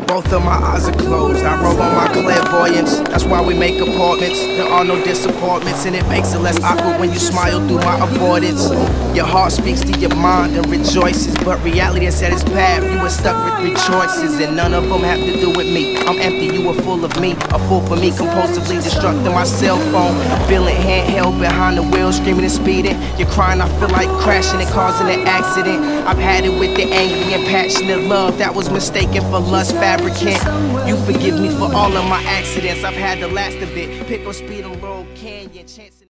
Both of my eyes are closed, I roll on my clairvoyance. That's why we make appointments. There are no disappointments, and it makes it less awkward when you smile through my avoidance. Your heart speaks to your mind and rejoices, but reality has set its path. You were stuck with 3 choices, and none of them have to do with me. I'm empty, you were full of me. A fool for me, compulsively destructing my cell phone. Feeling handheld behind the wheel, screaming and speeding. You're crying, I feel like crashing and causing an accident. I've had it with the angry and passionate love that was mistaken for lust fabricant. You forgive me for all of my accidents. I've had the last of it. Pick up speed on Laurel Canyon.